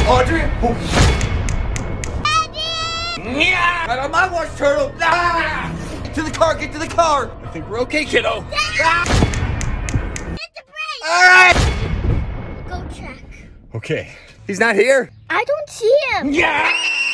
Audrey! Daddy! Yeah! Out of my watch, turtle! Ah! To the car, get to the car! I think we're okay, kiddo. Ah! Hit the brake! Alright! Go check. Okay. He's not here? I don't see him. Yeah!